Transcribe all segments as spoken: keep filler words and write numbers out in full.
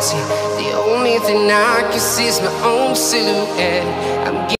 empty. The only thing I can see is my own silhouette. I'm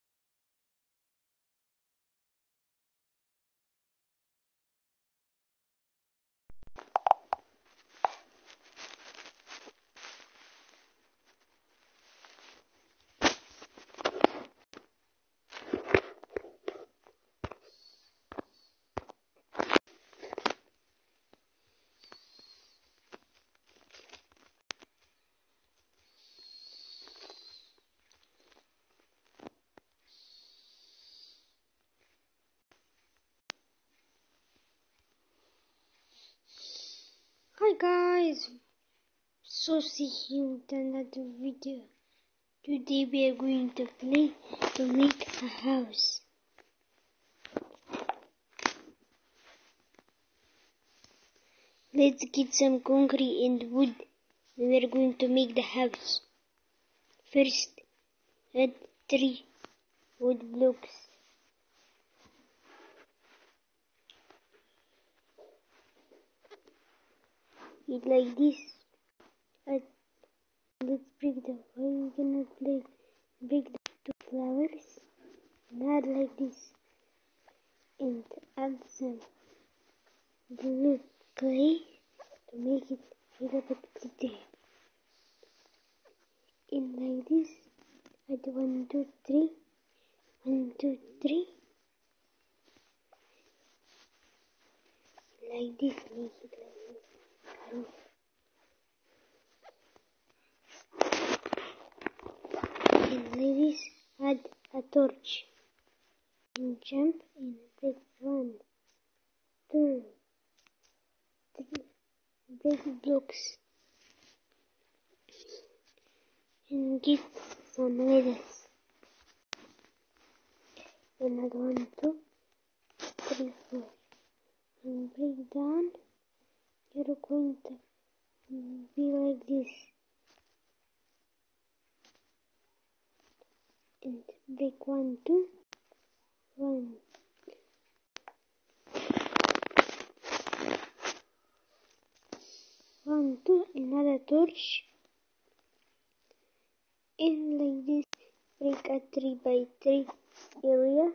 Hi guys, so see you in another video. Today we are going to play to make a house. Let's get some concrete and wood. We are going to make the house. First, add three wood blocks. It like this. Add, let's break the. How are you gonna play? Break the two flowers and add like this. And add some blue clay to make it a little bit pretty. And like this, add one, two, three, one, two, three. Like this, make it like this. And like this, add a torch. And jump and break one, two, three, break blocks. And get some ladders. And add one, two, three, four. And break down. You're going to be like this. And break one, two, one. One, two, another torch. And like this, break a three by three area.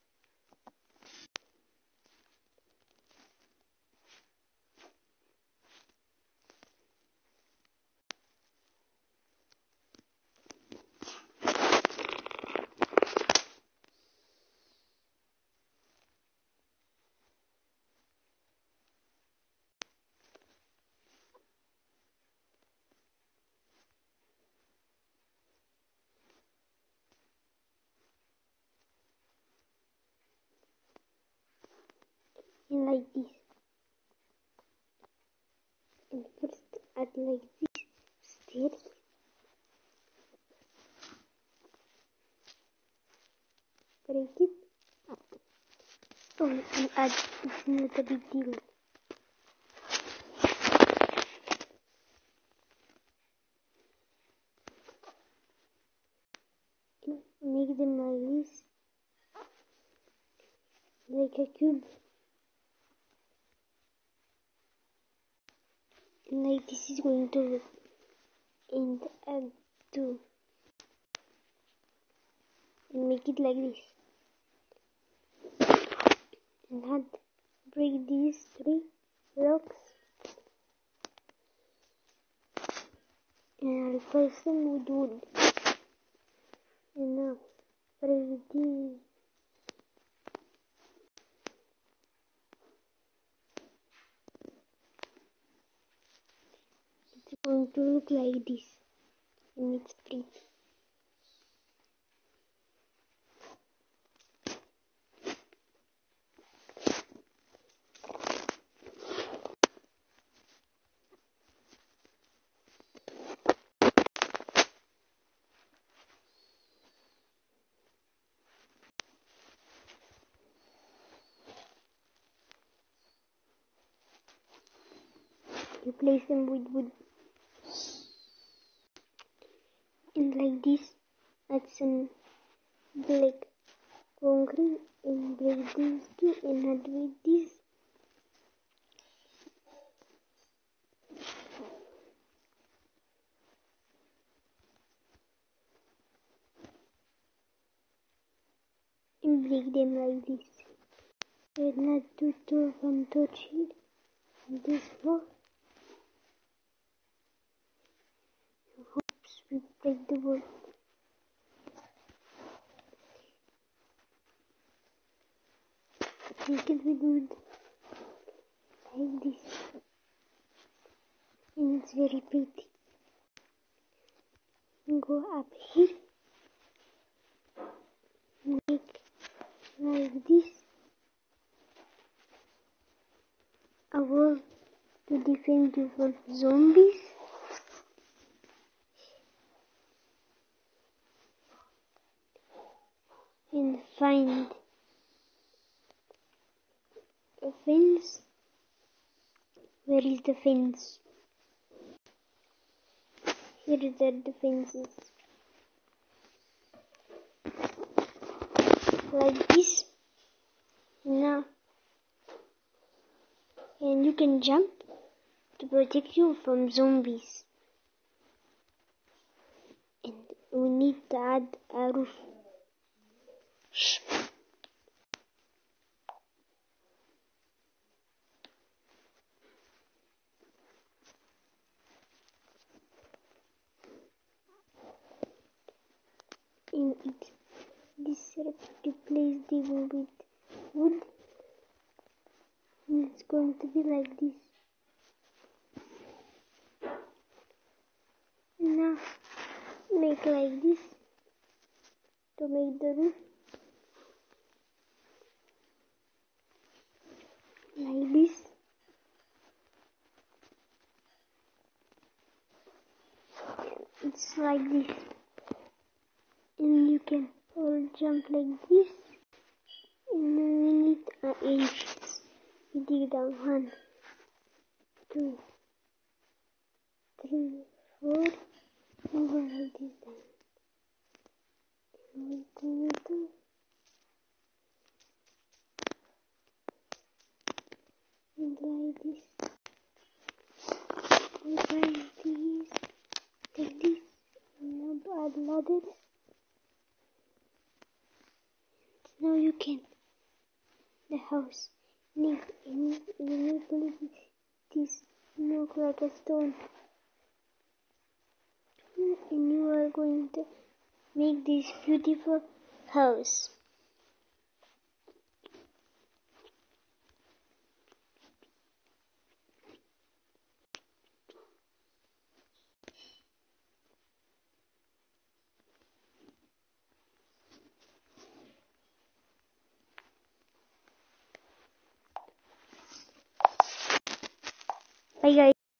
And like this. And first add like this stairs. Break it. Oh, and add, it's not a big deal. Make them like this. Like a cube. And like this is going to look. And add two. And make it like this. And add, break these three blocks. And replace them with wood. And now break these. It's going to look like this. And it's pretty. Replace them with wood. And like this, add some black concrete and break these two and add with this. and break them like this. We're not to two from touch it on this floor. Hopes we break the wall. Make it with wood like this, and it's very pretty. Go up here, make like this a wall to defend you from zombies. And find a fence. Where is the fence? Here are the fences. Like this. Now, and you can jump to protect you from zombies. And we need to add a roof. Shh. In it, this replace the wood with wood, and it's going to be like this. Now make like this to make the roof. Like this. It's like this. And you can all jump like this. And then we need an entrance. We dig down one, two, three, four, and go like this down. One, two, two. And like this. And like this. Like this. And now add ladders. Now you can the house need in the middle this look like a stone, and you are going to make this beautiful house. Bye guys.